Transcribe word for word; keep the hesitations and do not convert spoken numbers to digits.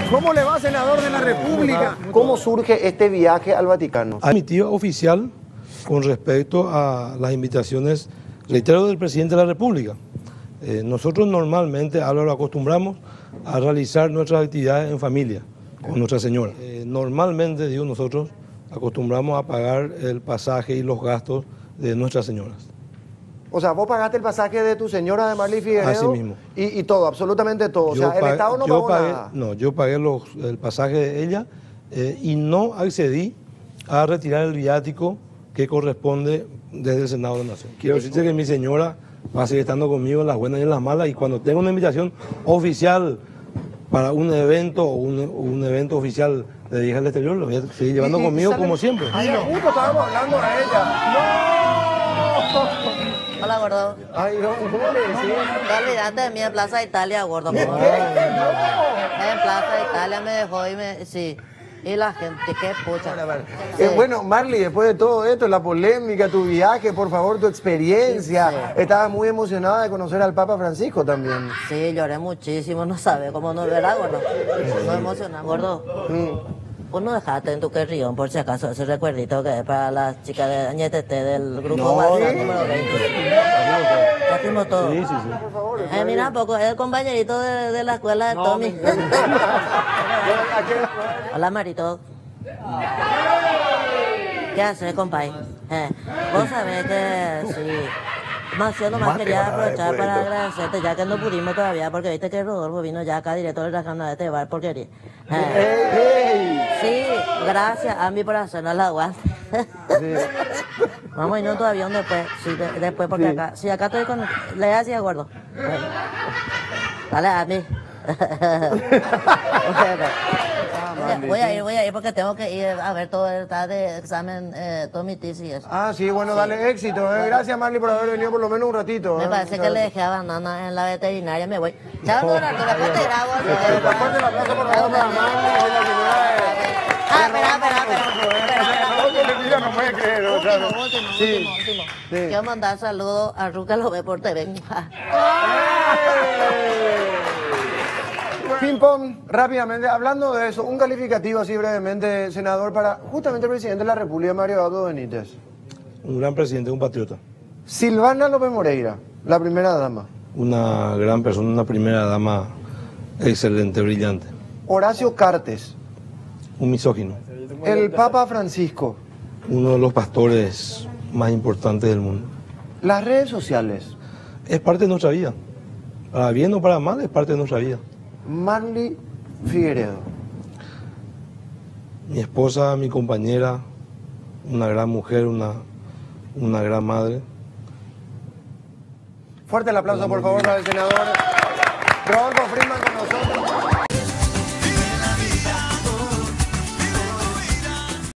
¿Cómo le va, senador de la República? ¿Cómo surge este viaje al Vaticano? A mi tío oficial con respecto a las invitaciones, reitero, del presidente de la República. Eh, nosotros normalmente, ahora lo acostumbramos a realizar nuestras actividades en familia, con Nuestra Señora. Eh, normalmente, digo, nosotros acostumbramos a pagar el pasaje y los gastos de Nuestras Señoras. O sea, vos pagaste el pasaje de tu señora de Marley Figueredo. Así mismo. Y, y todo, absolutamente todo. Yo o sea, el pagué, Estado no yo pagó pagué, nada. No, yo pagué los, el pasaje de ella eh, y no accedí a retirar el viático que corresponde desde el Senado de la Nación. Quiero decirte que mi señora va a seguir estando conmigo en las buenas y en las malas, y cuando tenga una invitación oficial para un evento o un, un evento oficial de viaje al exterior, lo voy a seguir llevando Y- y- conmigo sale- como siempre. Ay, no, justo estábamos hablando de ella. ¡No! Hola, gordo. Ay, no, ¿cómo le decís? No olvidaste de mí en Plaza Italia, gordo. ¿Cómo? En Plaza Italia me dejó y me... Sí. Y la gente, qué pucha. Sí. Eh, bueno, Marley, después de todo esto, la polémica, tu viaje, por favor, tu experiencia. Sí. Estabas muy emocionada de conocer al Papa Francisco también. Sí, lloré muchísimo, no sabes cómo no verá, gordo. No emociona, gordo. Mm. Uno dejaste en tu querrión, por si acaso, ese recuerdito que es para las chicas de Añetete del grupo No, WhatsApp sí. número veinte. Ya fuimos todos. Sí, sí, sí. Eh, mira, poco, es el compañerito de, de la escuela de Tommy. Hola, Marito. ¿Qué haces, compay? Eh, vos sabés que sí. Más yo nomás quería aprovechar para agradecerte, ya que no pudimos todavía, porque viste que Rodolfo vino ya acá directo de la cana de este bar porquería. Eh, sí, gracias a mí por hacernos la agua. Vamos a irnos todavía un después, sí, de- después, porque Sí. acá, sí, acá estoy con, le hacía gordo. Bueno. Dale a mí. Voy a ir, voy a ir porque tengo que ir a ver todo el está de examen, eh, todo mi tesis y eso. Ah, sí, bueno, dale éxito. eh. Gracias, Marley, por haber venido por lo menos un ratito. Me eh. parece Muchas que le gracias. dejé a banana en la veterinaria, me voy. Chao, Dora, que después te grabo. Fuerte el aplauso, por favor, para Marley, que es la señora de- Ah, espera, espera, espera, espera. No puede creer, o Último, sea, último, sí. último, último. Sí. Quiero mandar saludos a Ruca, lo ve por T V. Ping pong, rápidamente, hablando de eso, un calificativo así brevemente, senador, para justamente el presidente de la República, Mario Abdo Benítez. Un gran presidente, un patriota. Silvana López Moreira, la primera dama. Una gran persona, una primera dama excelente, brillante. Horacio Cartes, Un misógino. el Papa Francisco, Uno de los pastores más importantes del mundo. las redes sociales, Es parte de nuestra vida. Para bien o para mal, es parte de nuestra vida. Marley Figueredo. Mi esposa, mi compañera, una gran mujer, una, una gran madre. Fuerte el aplauso, por favor, para el senador.